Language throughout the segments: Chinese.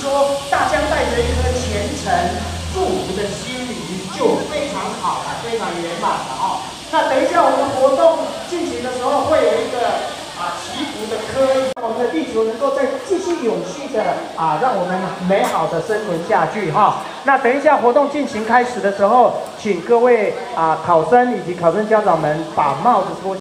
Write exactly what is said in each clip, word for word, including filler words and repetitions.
说大家带着一颗虔诚祝福的心灵，就非常好了，非常圆满了哦。那等一下我们活动进行的时候，会有一个啊祈福的科仪，我们的地球能够再继续永续的啊，让我们美好的生存下去哈。那等一下活动进行开始的时候，请各位啊考生以及考生家长们把帽子脱。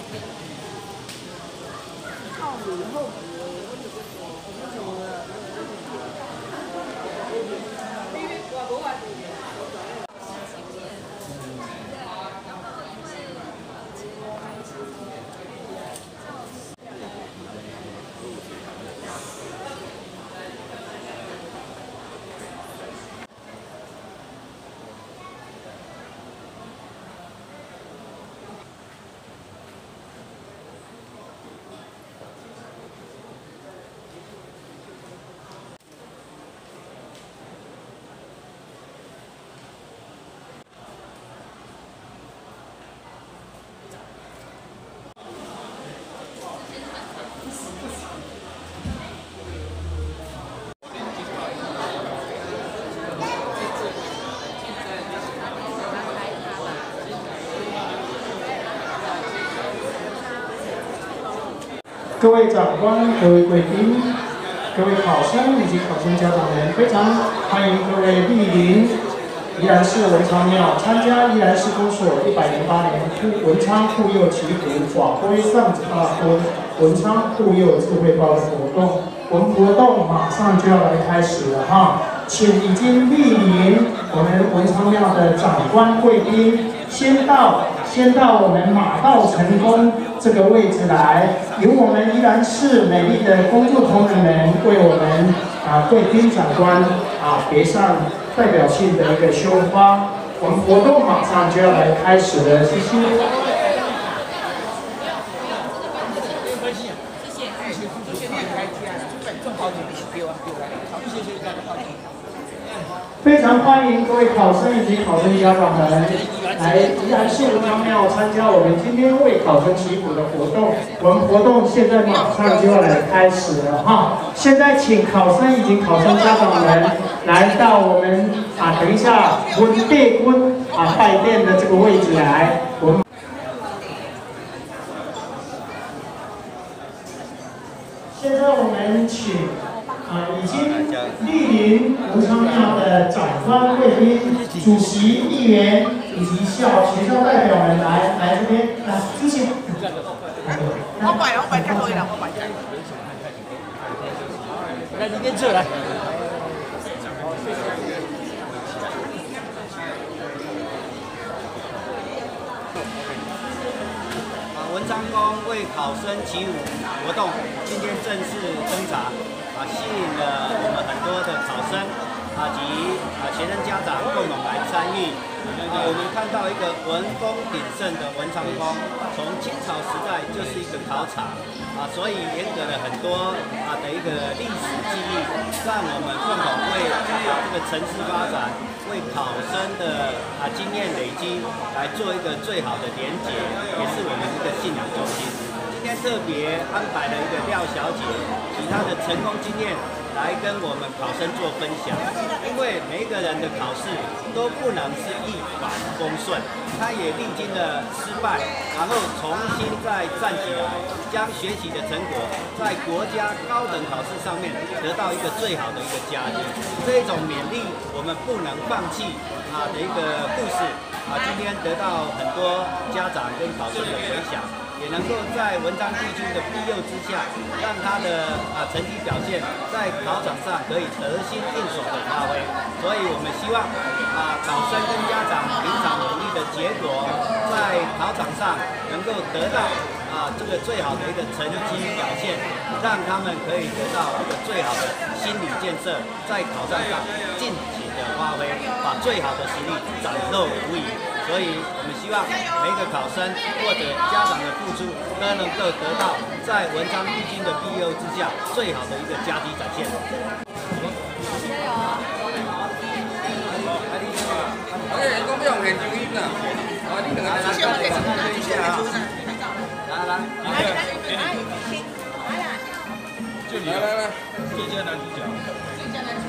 各位长官、各位贵宾、各位考生以及考生家长们，非常欢迎各位莅临宜兰市文昌庙参加宜兰市公所一百零八年护文昌护佑祈福法规上大婚文昌护佑智慧包的活动。我们活动马上就要来开始了哈，请已经莅临我们文昌庙的长官贵宾，先到。 先到我们马道成功这个位置来，由我们宜兰市美丽的工作同仁们为我们啊贵宾长官啊别上代表性的一个胸花。我们活动马上就要来开始了，谢谢。 非常欢迎各位考生以及考生家长们来宜兰市文昌庙参加我们今天为考生祈福的活动。我们活动现在马上就要来开始了哈！现在请考生以及考生家长们来到我们啊，等一下文帝君啊拜殿的这个位置来。我们现在我们请。 啊，已经莅临文昌庙的长官贵宾、主席、议员以及校学校代表们来来这边来出席。 我摆我摆太多了，我摆。 来这边坐来。 文昌宫为考生祈福活动今天正式登场。 啊，吸引了我们很多的考生啊及啊学生家长共同来参与。啊，我们看到一个文风鼎盛的文昌宫，从清朝时代就是一个考场啊，所以严格了很多啊的一个历史记忆，让我们共同为这个城市发展、为考生的啊经验累积来做一个最好的连结，也是我们一个信仰中心。 今天特别安排了一个廖小姐，以她的成功经验来跟我们考生做分享。因为每一个人的考试都不能是一帆风顺，她也历经了失败，然后重新再站起来，将学习的成果在国家高等考试上面得到一个最好的一个佳绩。这一种勉励，我们不能放弃啊的一个故事啊，今天得到很多家长跟考生的回响。 也能够在文昌帝君的庇佑之下，让他的啊成绩表现在考场上可以得心应手的发挥。所以我们希望啊考生跟家长平常努力的结果，在考场上能够得到啊这个最好的一个成绩表现，让他们可以得到一个最好的心理建设，在考场上尽情的发挥，把最好的实力展露无遗。 所以，我们希望每一个考生或者家长的付出，都能够得到在文昌帝君的庇佑之下，最好的一个佳绩展现。加油！我这人工不用很注意的，我你等下来，来来来，来来来，就你来来来，最佳男主角，最佳男主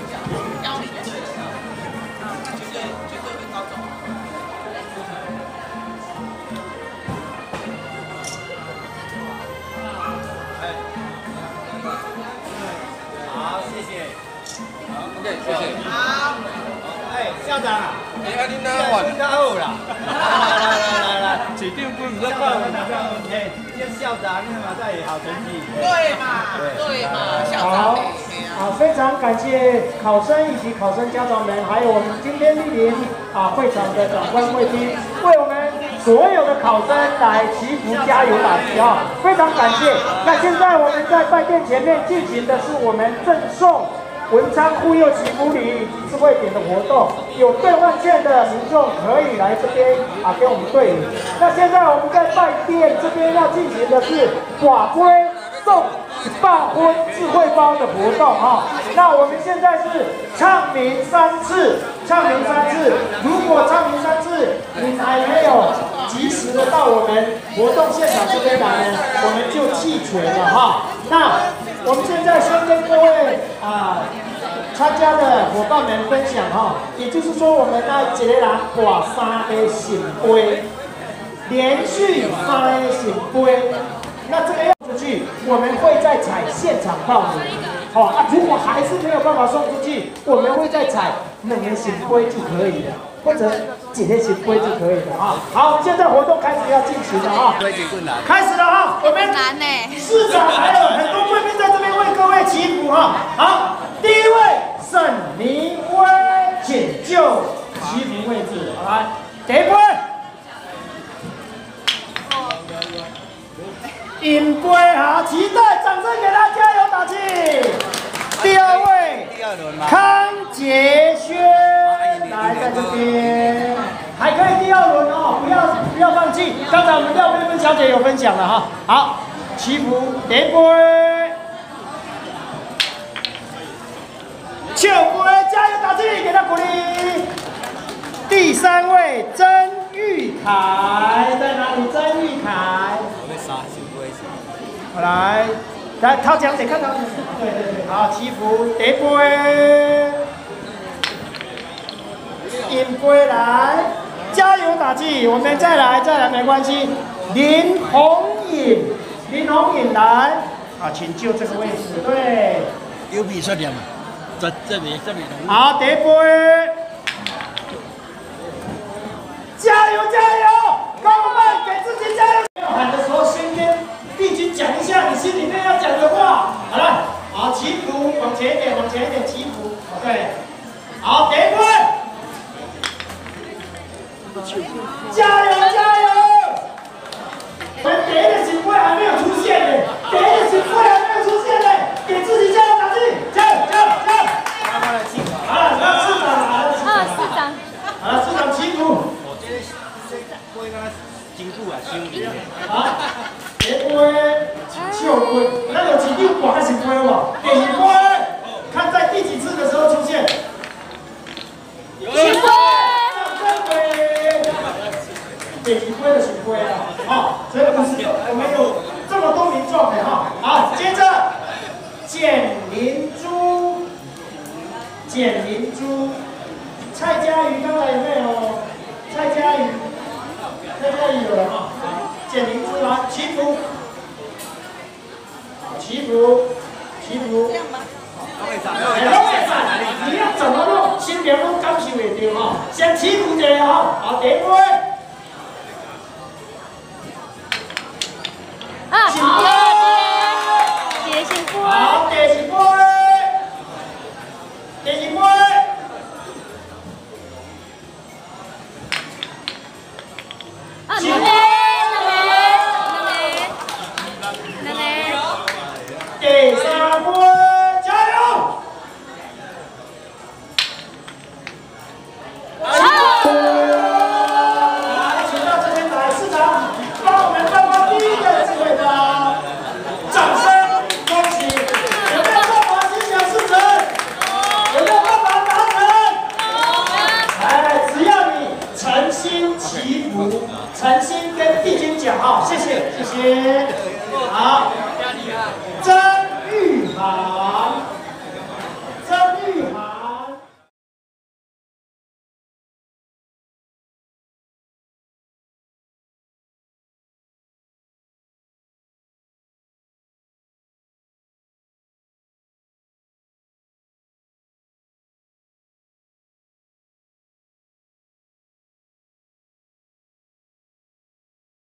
好。 哎，校长啊， 哎，啊，你哪换？ 你较好啦！来来来来， 市长不唔校使长那个，哎，这校长你嘛在好成绩。 对嘛，对嘛，校好长。 啊，非常感谢考生以及考生家长们，还有我们今天莅临啊会场的长官贵宾，为我们所有的考生来祈福加油打气啊！非常感谢。那现在我们在饭店前面进行的是我们赠送文昌护佑祈福礼以及智慧点的活动，有兑换券的民众可以来这边啊给我们兑礼。那现在我们在饭店这边要进行的是寡龟送一百分智慧包的活动啊。那我们现在是唱名三次，唱名三次。如果唱名三次你还没有及时的到我们活动现场这边来呢，我们就弃权了哈。那我们现在先跟各位啊参加的伙伴们分享哈，也就是说我们那一个人挂三个圣杯，连续三个圣杯，那这个要出去，我们会再采现场报名。好啊，如果还是没有办法送出去，我们会再采两个圣杯就可以了，或者几个圣杯就可以了啊。好，现在活动开始要进行了啊，开始了哈，我们难呢。 市长还有很多贵宾在这边为各位祈福哈。好，第一位沈明威，请就祈福位置，好来，第一位。尹圭豪，期待，掌声给他加油打气。第二位，康杰轩，来在这边，还可以第二轮哦，不要不要放弃。刚才我们廖菲菲小姐有分享了哈。好，祈福第一位，秋圭加油打气，给他鼓励。第三位曾玉凯在哪里？曾玉凯。好来，来掏奖姐看到，对对对，好祈福第一杯，引归来，加油打气，我们再来再来没关系。林红颖，林红颖来，啊，请就这个位置，对。 有比出点嘛？这这边这边。 好，第一杯，加油加油，高曼给自己加油！喊的时候先跟帝君讲一下你心里面要讲的话。好了，好祈福，往前一点，往前一点祈福。对，好，第一杯，加油加油！我们别的警徽还没有出现呢，别的警徽还没有出现呢，给自己加油打气，加油加油加油！好了，那市长来了， 啊，市长。 好了，市长祈福。 我这个这杯个真久啊，收年。 啊，第一杯笑杯，咱有几张挂在成杯无？第二杯，看在第几次的时候出现？ 行杯。 正杯。第二杯的行杯啊，好，所以不是我们有这么多民众的哈。好，接着简灵珠，简灵珠，蔡佳瑜刚才有没有？蔡佳瑜。在这里有人啊，简灵珠来祈福，祈福，祈福。这样吗？都会长，都会长。你要怎么弄，心里都感受会到哈。先祈福一下哈，好，第一杯。 啊， 幸福。 谢幸福。 好，第二杯。第二杯。 啊，两个，两个，两个。 第三杯，加油！来，请到这边来，市长帮我们颁发第一个智慧包，掌声恭喜！有没有办法心想事成？有没有办法达成？哎，只要你诚心祈福。诚心跟帝君讲哈，谢谢谢谢。